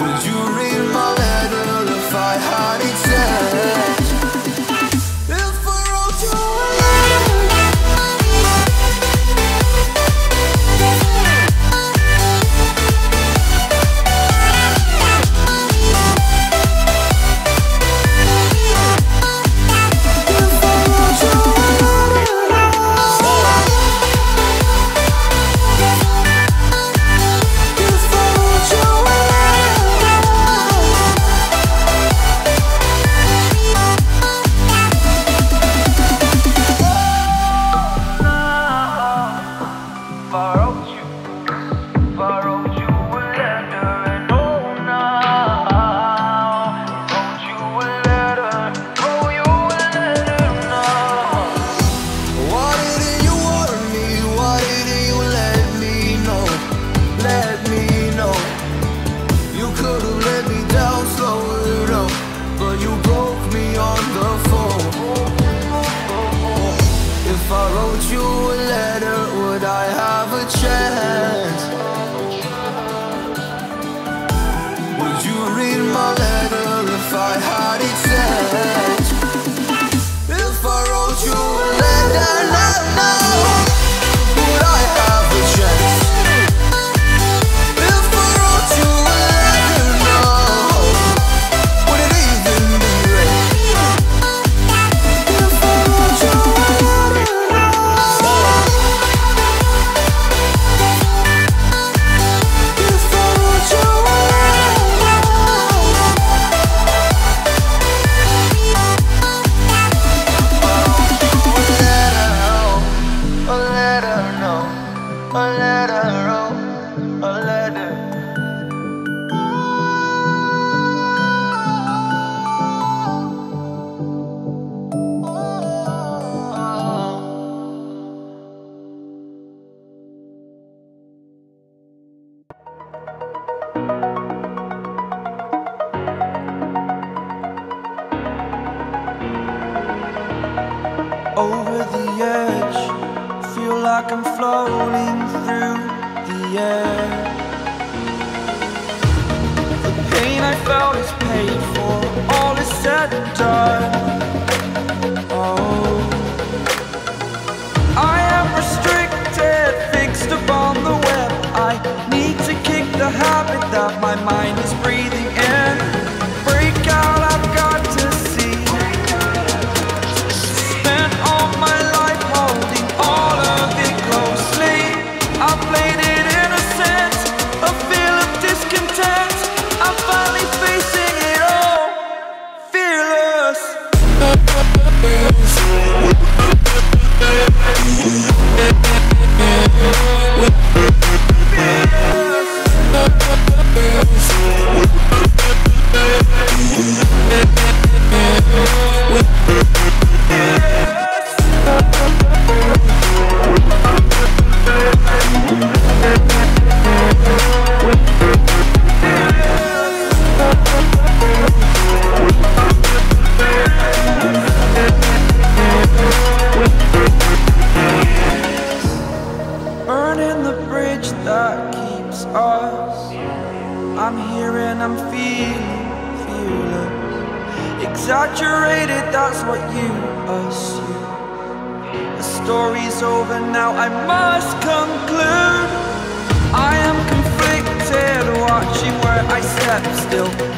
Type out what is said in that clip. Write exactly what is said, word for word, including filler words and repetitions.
Would you read my letter if I had it sent? If I wrote you a over the edge, feel like I'm floating through the air. The pain I felt is paid for, all is said and done. Oh, I am restricted, fixed upon the web. I need to kick the habit that my mind is breathing in. Break out, I've got to see. Spent all my life holding all of it closely. I played it innocent, a feel of discontent. I'm finally facing it all, fearless. Burning the bridge that keeps us. I'm here and I'm feeling fearless. Exaggerated, that's what you assume. The story's over now, I must conclude. I am conflicted, watching where I step still.